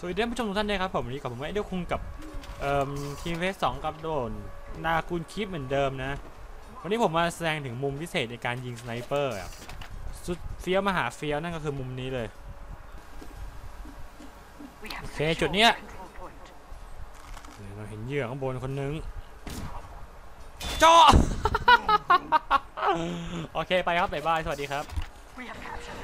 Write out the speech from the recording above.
สวัสดีท่านผู้ชมทุกท่านด้วยครับผมวันนี้กับผมไอเดียคุงกับทีมเฟส2กับโดนนาคูนคลิปเหมือนเดิมนะวันนี้ผมมาแสดงถึงมุมพิเศษในการยิงสไนเปอร์สุดเฟี้ยวมหาเฟี้ยวนั่นก็คือมุมนี้เลยโอเคจุดเนี้ยเราเห็นเหยื่อข้างบนคนนึงจ่อ โอเคไปครับบ๊ายบายสวัสดีครับ